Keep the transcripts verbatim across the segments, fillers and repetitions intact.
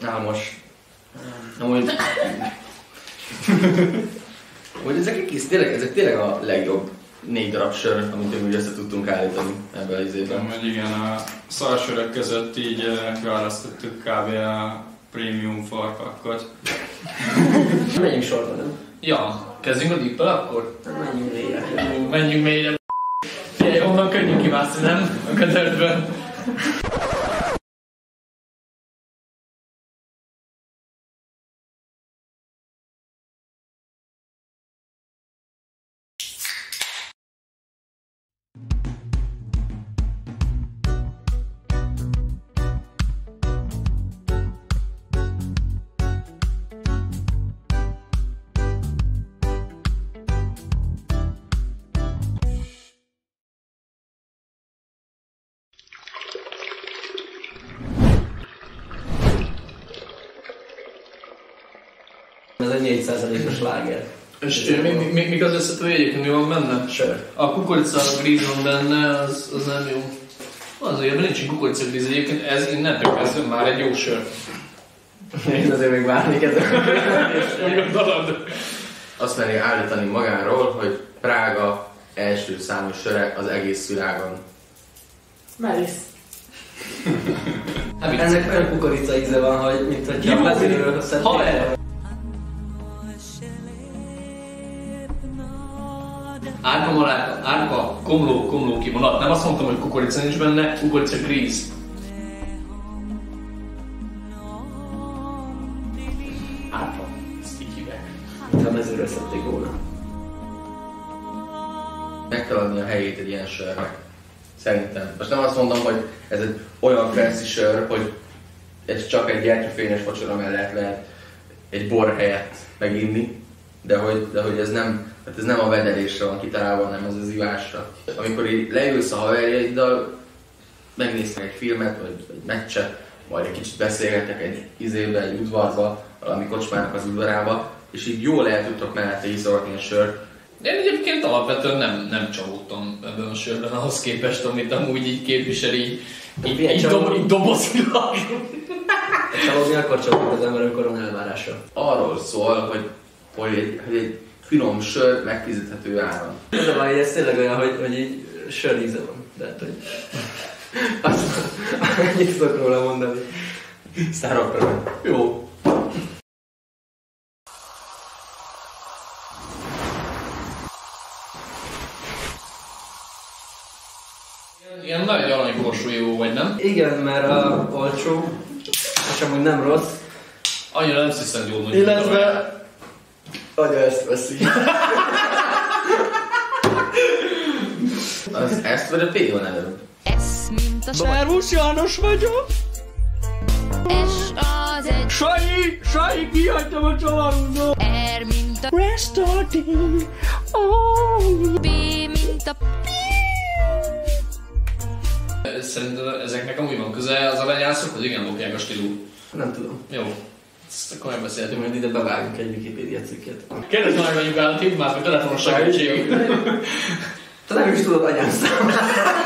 Álmos. Amúgy... Amúgy ezek egész, tényleg, ezek tényleg a legjobb négy darab sör, amit mi össze tudtunk állítani ebben az évben. Amúgy igen, a szarsörök között így választottuk kb. A prémium farpakkot. Menjünk sorba, nem? Ja, kezdjünk a dippel akkor? Menjünk mélyre. Menjünk mélyre. Figyelj, onnan könnyű kimászni, nem? A kötörtből. Ez egy négy százalékos láger. És még, még, még az összető egyébként mi van benne? Sör. A kukorica gríz van benne, az, az nem jó. Azért, mert nincs kukorica gríz egyébként, ez innentől kezdve már egy jó sör. Én azért még várnék ezzel. Azt merné állítani magáról, hogy Prága első számú söre az egész világon. Melisz. Ennek olyan kukorica íze van, hogy mint hogy a mezőről szednél. Árpa maláta, árpa, komló, komló kimonat. Nem azt mondtam, hogy kukorica nincs benne, kukorica gríz. Árpa, ezt így hívják. Mint a mezőről szedték volna. Meg kell adni a helyét egy ilyen sörnek. Szerintem. Most nem azt mondom, hogy ez egy olyan fancy sör, hogy ez csak egy gyertyafényes vacsora mellett lehet egy bor helyett meginni, de hogy, de hogy ez nem, hát ez nem a vedelésre van kitalálva, hanem ez az ivásra. Amikor így leülsz a haverjaiddal, megnéztek egy filmet, vagy egy meccset, majd egy kicsit beszélgetek egy izébe, egy udvarba, valami kocsmának az udvarába, és így jól el tudtok mellette iszolni a sört. Én egyébként alapvetően nem, nem csalódtam ebben a sörben ahhoz képest, amit amúgy így képvisel így, így, így, dob, így dobozilag. Csalódni akkor csalódik az ember, amikor van elvárása. Arról szól, hogy, hogy, egy, hogy egy finom sör megfizethető áron. Ez a baj, ez tényleg olyan, hogy, hogy így sör íze van. De hogy... Azt annyit tudok róla mondani. Szárokra. Jó. Ilyen nagy aranykorsú jó vagy, nem? Igen, mert a olcsó, és amúgy nem rossz. Annyira nem hiszem jól mondjuk. Illetve... Anya ezt veszi. Az ezt vagy a P van előbb? Ez mint a Szervusz, János vagyok. S az egy Sanyi, Sanyi, kihagytam a csavarundot. R mint a Restarting. Oh. B mint a Szerintem ezeknek amúgy van köze az aranyászokhoz, igen lókják a stílú. Nem tudom. Jó. Ezt akkor megbeszéltünk. Majd ide bevágunk egy Wikipedia cikket. Kérdezd meg anyukádat, hívd már, hogy telefonos segítség. Te nem is tudod anyám számát.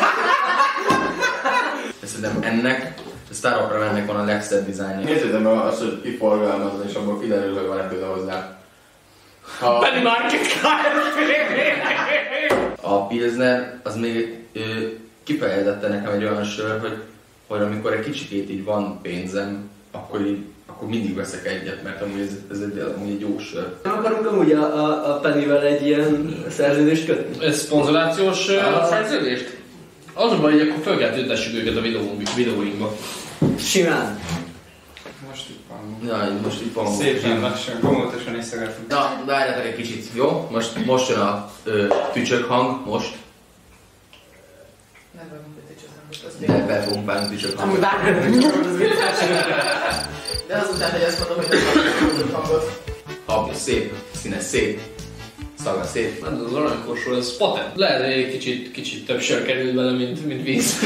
Szerintem ennek a sztárokra mennek van a legszebb dizájnja. Nézzétek meg azt, hogy kiforgalmazni, és abból kiderül, hogy van-e tőle hozzá. Ha... Penny Market Kft. A Pilsner az még ö, kifejezetten nekem egy olyan sör, hogy, hogy amikor egy kicsikét így van pénzem, akkor így akkor mindig veszek egyet, mert amúgy ez, ez egy, amúgy egy jó sör. Nem akarunk amúgy a, a, a Pennyvel egy ilyen szerződést kötni? Ez szponzorációs uh, szerződést? Az a baj, hogy akkor fel kell töltessük őket a videóinkba. Simán. Most itt van. Ja, most itt van. Szépen lassan, komótosan észrevettünk. Na, várjátok egy kicsit, jó? Most, most jön a ö, tücsök hang, most. Nem vagyunk a tücsök hangot. De bepumpálunk tücsök hangot. Amúgy várjátok a tücsök hangot, az vicces. De azután, hogy azt mondom, hogy nem vagyunk a tücsök hangot. Habja szép, színe szép, szaga szép. Nem, az aranykorsó, ez patent. Lehet, hogy egy kicsit, kicsit több sör került bele, mint, mint víz.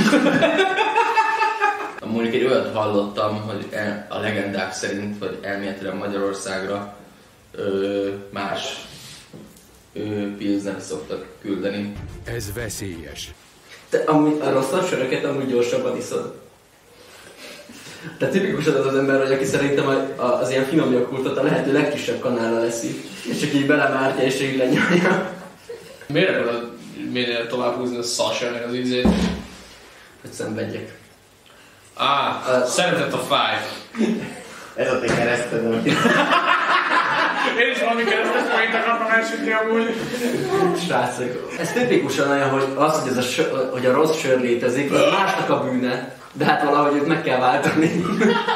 Mondjuk egy olyat hallottam, hogy el, a legendák szerint, vagy elméletileg Magyarországra ö, más pilsnert szoktak küldeni. Ez veszélyes. Te amúgy a rosszabb söröket amúgy gyorsabban iszod. De tipikusan az az ember, hogy aki szerintem a, a, az ilyen finom joghurtot a lehető legkisebb kanállal leszi, és csak így belemártja és így lenyalja. Miért akarod minél tovább húzni a Sasha-nek az ízét? Hogy szenvedjek. Á, ah, szeretett a fáj. Ez a te kereszted, nem? Én is valami keresztes point akartam elsütni amúgy. Srácok, ez tipikusan olyan, hogy az, hogy, ez a, sör, hogy a rossz sör létezik, az másnak a bűne, de hát valahogy őt meg kell váltani.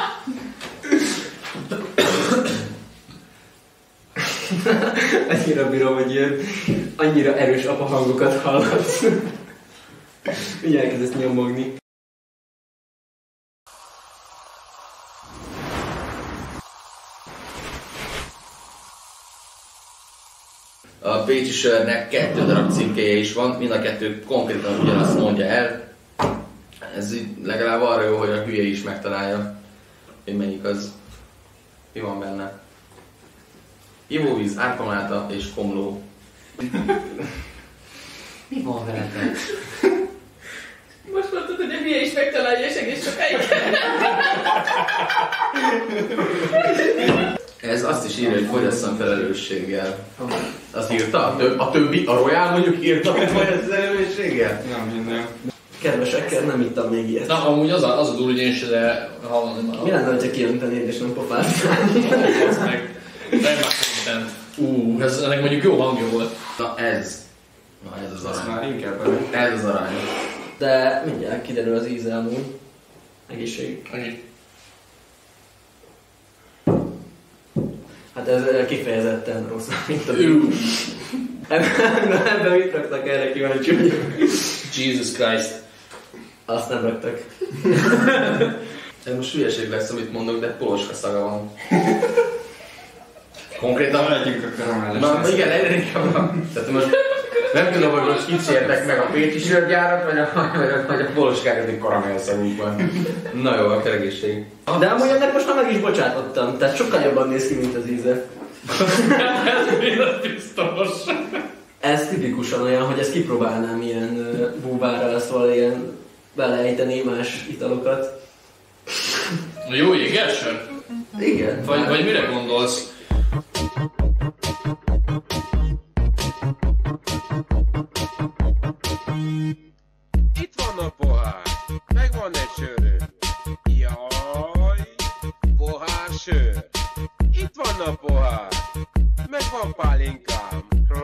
Annyira bírom, hogy ilyen annyira erős apa hangokat hallatsz. Ugye elkezdesz nyomogni. A pécsi sörnek kettő darab cikkeje is van, mind a kettő konkrétan ugyanazt mondja el. Ez így legalább arra jó, hogy a hülye is megtalálja, hogy melyik az, mi van benne. Ivóvíz, árpamáta és komló. Mi van veletek? Most mondtad, hogy a hülye is megtalálja, és egész sokáig. Ez azt is írja, hogy fogyasszon felelősséggel. Azt írta? A, töb- a többi, a Royal mondjuk írta, hogy fogyasszon felelősséggel? Nem minden. Kedvesekkel nem ittam még ilyet. Na, amúgy az a, az a durva, hogy én se, de hallani már. Mi lenne, hogyha kiöntenéd és nem pofáztál? Az meg. Fejlmár content. Ú, ez, ennek mondjuk jó hangja volt. Na ez. Na ez az Azt arány. már inkább elő. Ez az arány. De mindjárt kiderül az íze amúgy. Egészség. Annyi. Hát ez kifejezetten rossz, mint a Ú, Ebben, ebben mit raktak, erre kíváncsi vagyok. Jesus Christ. Azt nem raktak. Ez most hülyeség lesz, amit mondok, de poloska szaga van. Konkrétan... Legyünk a karamelles. Na igen, egyre inkább van. Tehát most nem tudom, hogy most kicsértek meg a pécsi sörgyárat, vagy a, vagy a, vagy a poloskákat, hogy karamellszagunk van. Na jó, a egészség. De amúgy ennek most már meg is bocsátottam, tehát sokkal jobban néz ki, mint az íze. Ez biztos. Ez tipikusan olyan, hogy ezt kipróbálnám ilyen uh, búvárral, szóval ilyen beleejteni más italokat. Jó égeső? Igen. Vagy, vagy mire gondolsz? Itt van a pohár, megvan egy sörő. Jaj, pohár sör. Itt van a pohár, megvan pálinkám.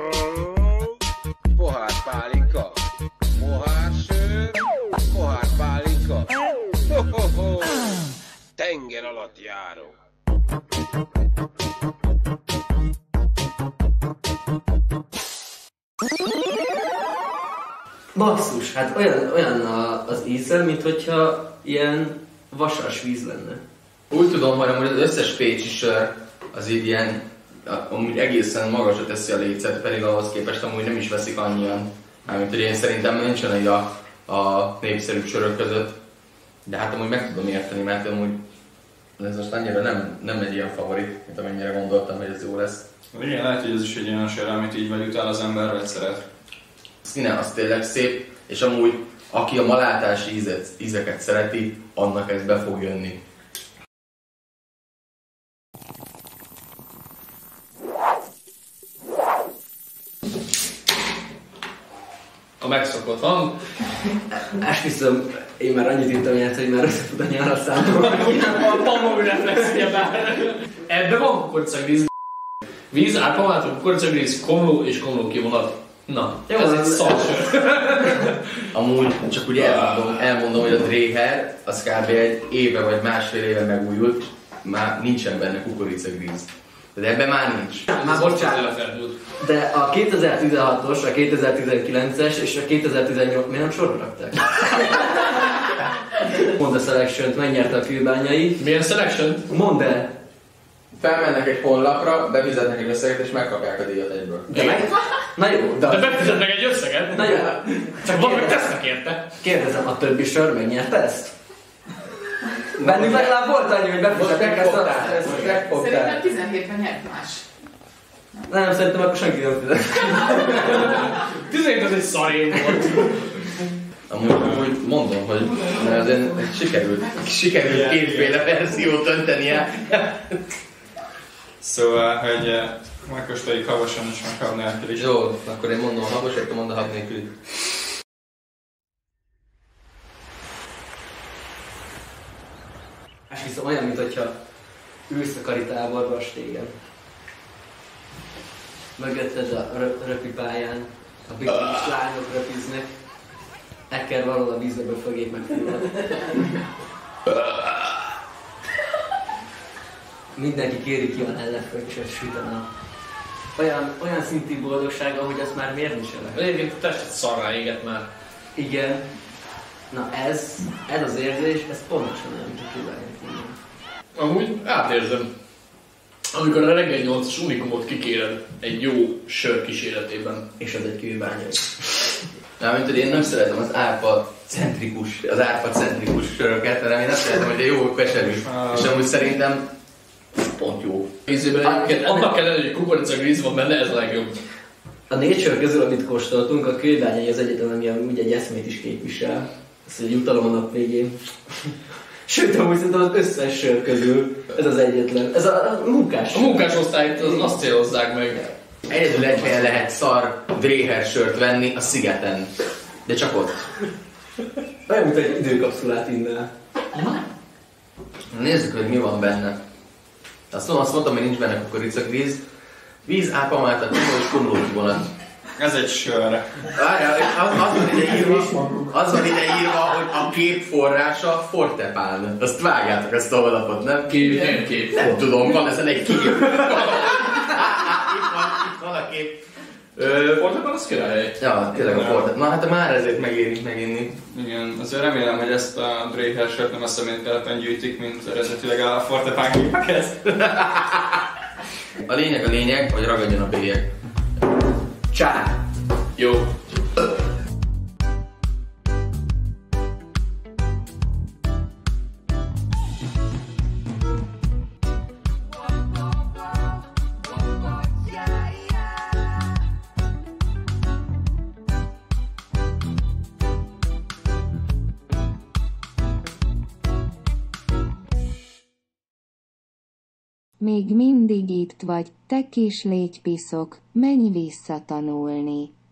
Pohár pálinka, pohár sör, pohár pálinka. Ho-ho-ho, tenger alatt járok. Basszus, hát olyan, olyan a, az íze, mint hogyha ilyen vasas víz lenne. Úgy tudom, hogy amúgy az összes pécsi sör az így ilyen, amúgy egészen magasra teszi a lécet, pedig ahhoz képest amúgy nem is veszik annyian. Mármint, hogy én szerintem nincsen egy a, a népszerűbb sörök között. De hát amúgy meg tudom érteni, mert amúgy ez most annyira nem, nem egy ilyen favorit, mint amennyire gondoltam, hogy ez jó lesz. Igen, lehet, hogy ez is egy olyan sör, amit így vagy utál az ember, vagy szeret. Színe az tényleg szép, és amúgy aki a malátási ízet, ízeket szereti, annak ez be fog jönni. A megszokott hang. Esküszöm, én már annyit írtam ilyet, hogy már össze tud a nyára számolni. A pamog reflexia bár. Ebben van kukoricagríz. Víz, árpamáta, kukoricagríz, komló és komló kivonat. Na, jó, ez egy szalsör. Amúgy csak úgy elmondom, elmondom, hogy a Dreher az kb. Egy éve vagy másfél éve megújult, már nincsen benne kukoricagríz. De ebben már nincs. Már bocsánat. De a kétezer-tizenhatos, a kétezer-tizenkilences és a kétezer-tizennyolc miért nem sorra rakták? Mondd a Selection-t, megnyerte a kőbányai. Milyen Selection? Mondd el! Felmennek egy honlapra, befizetnek egy összeget és megkapják a díjat egyből. De meg... Na jó, de... De befizetnek egy összeget? Na jó. Csak valamit tesznek érte. Kérdezem, a többi sör megnyerte ezt? Bennünk legalább volt annyi, hogy befizetnek ezt a... Ezt megfogták. Szerintem tizenhétben nyert más. Nem, szerintem akkor senki nem fizet. tizenhét az egy szarén volt. Amúgy, amúgy mondom, hogy azért sikerült, sikerült kétféle verziót öntenie. Szóval, hogy megkóstoljuk havason és meg hab nélkül is. Jó, akkor én mondom a habos, akkor mondd a hab nélkül. És viszont olyan, mintha ülsz a karitáborba a stégen. Mögötted a rö- röpipályán, a bikinis lányok röpiznek. Ekker valahol a vízbe fögép megfullad. Mindenki kéri ki a ellenfölcsöt süt a nap. Olyan, olyan szintű boldogság, ahogy azt már mérni sem lehet. Egyébként a testet szarrá éget már. Igen. Na ez, ez az érzés, ez pontosan olyan, mint a kívánjuk. Amúgy átérzem. Amikor a reggel nyolcas unikumot kikéred egy jó sör kíséretében. És az egy kőbánya. Na, mint hogy én nem szeretem az árpa centrikus, az árpa centrikus söröket, hanem én azt szeretem, hogy egy jó keserű. És amúgy szerintem pont jó. Vízében egyébként annak kell lenni, hogy kukoricagríz van benne, ez a legjobb. A Nature közül, amit kóstoltunk, a kőbányai az egyetlen, ami úgy egy eszmét is képvisel. Ez egy jutalom a nap végén. Sőt, amúgy szerintem az összes sör közül ez az egyetlen. Ez a, a munkás. A munkásosztályt az azt célozzák meg. Egyedül egy helyen lehet szar dréher sört venni, a Szigeten. De csak ott. Olyan, mint egy időkapszulát innál. Nézzük, hogy mi van benne. Azt mondom, azt mondtam, hogy nincs benne kukoricagríz. Víz, ápamáltat, timó és komlókivonat. Ez egy sör. Várjál, az, az van ide írva, az van ide írva, hogy a kép forrása Fortepán. Azt vágjátok, ezt a honlapot, nem? Kép, nem kép. Nem tudom, van ezen egy kép. Itt van, itt van a kép. Fortepán az király. Ja, tényleg a Fortepán. Na hát már ezért megérik meginni. Igen, azért remélem, hogy ezt a Dréher sört nem a szemétkelepen gyűjtik, mint eredetileg a Fortepán képekhez. A lényeg a lényeg, hogy ragadjon a bélyeg. Csá! Jó. Még mindig itt vagy, te kis légypiszok, menj vissza tanulni.